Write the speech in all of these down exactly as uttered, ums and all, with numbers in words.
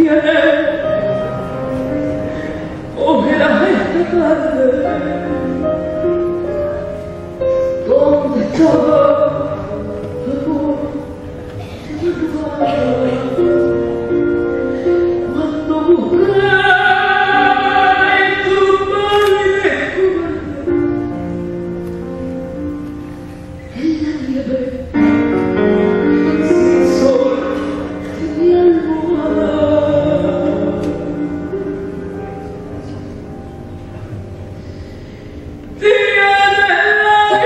viene, cógela esta tarde. ¿Dónde estaba amor de madrugada? Cuando busqué en tu pálida cobarde, en la nieve, sin sol de mi almohada. Tienes la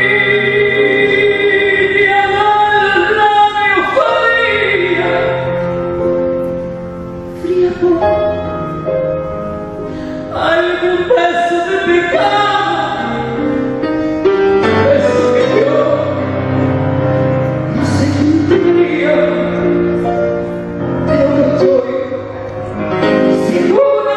lidia del labio fría, fría por algún beso de pecado, beso que yo no sé quién tenía, pero no estoy segura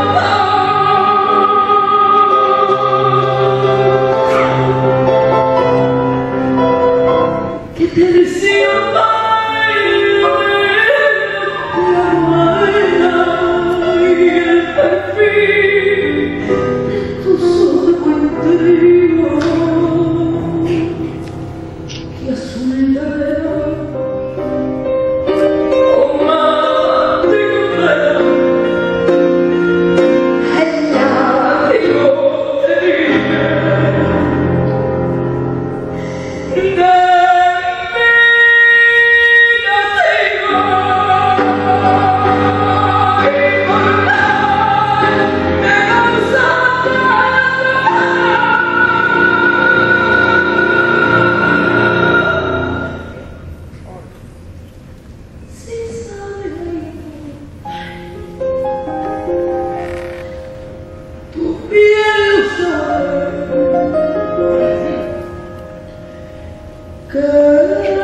que te decía baile la armada y el perfil de tu ojo interior, que azul de verano o más de verano, el látigo te dije de tu piel sabe que